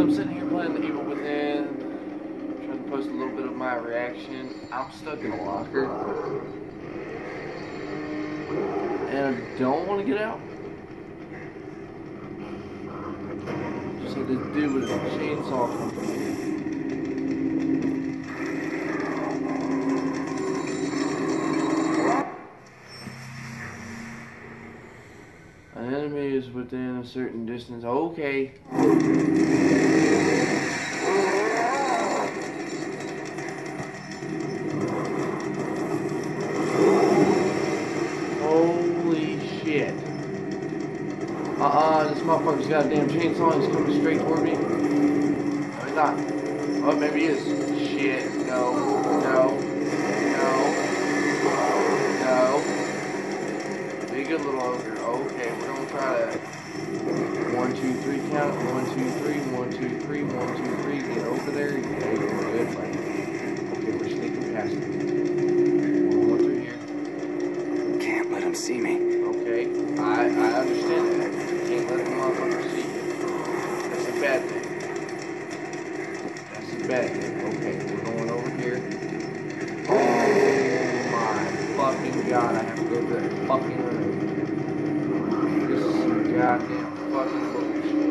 I'm sitting here playing The Evil Within, trying to post a little bit of my reaction. I'm stuck in a locker, and I don't want to get out. Just like this dude with a chainsaw. An enemy is within a certain distance. Okay. Holy shit. This motherfucker's got a damn chainsaw and he's coming straight toward me. No, he's not. Oh, maybe he is. Shit. No. No. No. No. Be a good little ogre. Okay, we're gonna try to 1, 2, 3 count. 1, 2, 3. 1, 2, 3. 1, 2, 3. Get over there. Yeah, you're good, buddy. Okay, we're sneaking past him. We're going through here. Can't let him see me. Okay, I understand that. You can't let the motherfucker see you. That's a bad thing. That's a bad thing. Okay, we're going over here. Oh my fucking god, I have to go to that fucking room. This is some goddamn fucking bullshit.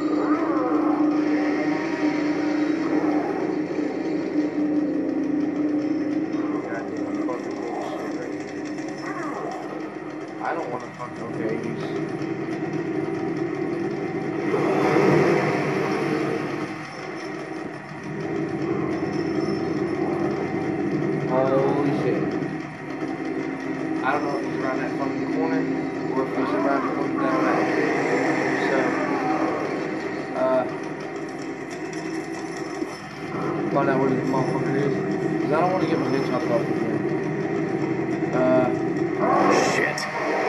Goddamn fucking bullshit right here. I don't want to fucking, okay, holy shit. I don't know if he's around that fucking corner or if he's around the corner down that way. So, find out where this motherfucker is. Because I don't want to get my head chopped off again. Shit.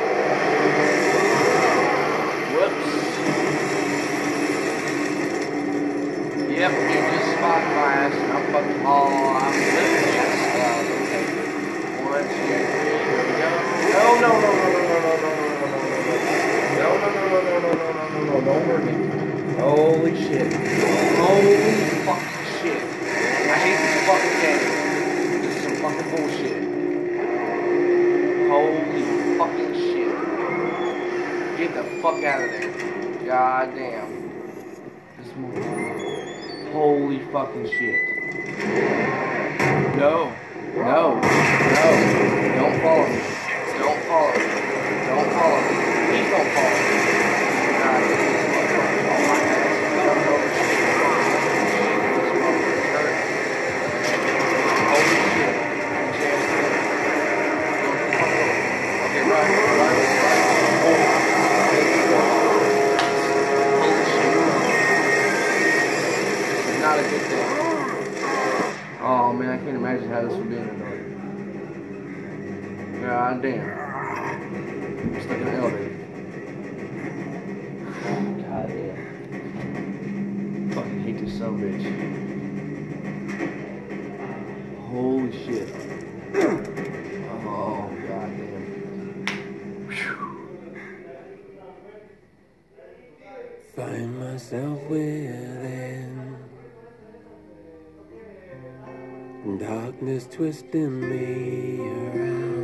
Whoops. Yep, you just spot my ass and I'm fucking I'm living yes. Okay. 1, 2, 3, here we go. No, no, no, no, no, no, no, no, no, no, don't hurt me. Holy shit. Holy fucking shit. I hate this fucking game. This is some fucking bullshit. Holy fucking shit. Get the fuck out of there. God damn. This movie. Holy fucking shit. No. No. No. Don't follow me. Don't follow me. Don't follow me. Please don't follow me. God, this motherfucker's on my ass. Don't know this shit. This motherfucker's hurt. Holy shit. Okay, run. Holy shit. This is not a good thing. Oh man, I can't imagine how this would be in an elevator. God damn. I'm stuck in an elevator. God damn. Fucking hate this son of a bitch. Holy shit. Oh, god damn. Find myself within. Darkness twisting me around.